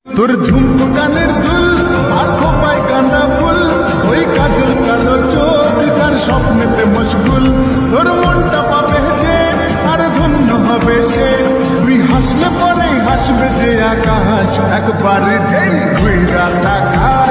তোর ঝুমকো কানের দুল আর খোপায় গাঁদা ফুল, ওই কাজল কালো চোখ যার স্বপ্নেতে মশগুল। তোর মনটা পাবে যে আর ধন্য হবে সে, তুই হাসলে পরে হাসবে যে আকাশ, একবার যেই ঘুইরা তাকাশ।